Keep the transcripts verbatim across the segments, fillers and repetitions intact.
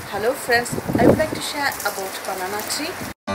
Hello friends, I would like to share about banana tree.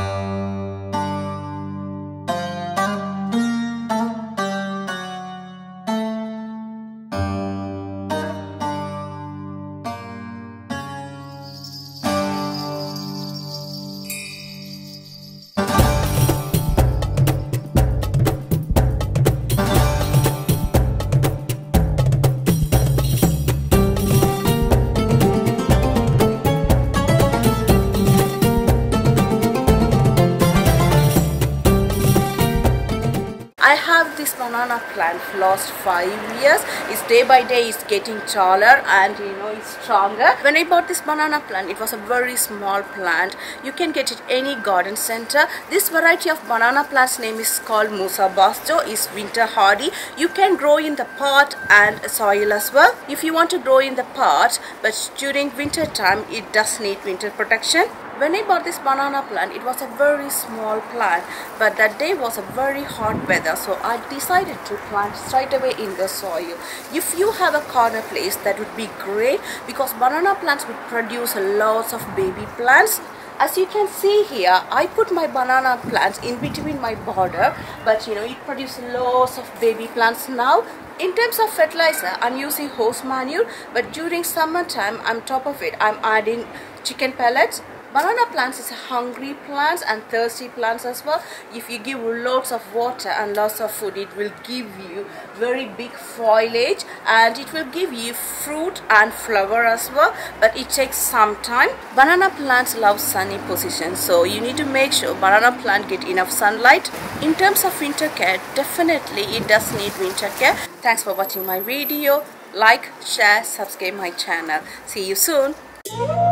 I have this banana plant for last five years. It's day by day it's getting taller and you know it's stronger. When I bought this banana plant, it was a very small plant. You can get it any garden center. This variety of banana plant's name is called Musa Basto. It's winter hardy. You can grow in the pot and soil as well. If you want to grow in the pot, but during winter time it does need winter protection. When I bought this banana plant, it was a very small plant, but that day was a very hot weather, so I decided to plant straight away in the soil. If you have a corner place, that would be great because banana plants would produce lots of baby plants. As you can see here, I put my banana plants in between my border, but you know it produces lots of baby plants now. In terms of fertilizer, I'm using horse manure, but during summertime, on top of it, I'm adding chicken pellets. Banana plants is hungry plants and thirsty plants as well. If you give lots of water and lots of food, it will give you very big foliage and it will give you fruit and flower as well, but it takes some time. Banana plants love sunny positions, so you need to make sure banana plant get enough sunlight. In terms of winter care, definitely it does need winter care. Thanks for watching my video. Like, share, subscribe my channel. See you soon.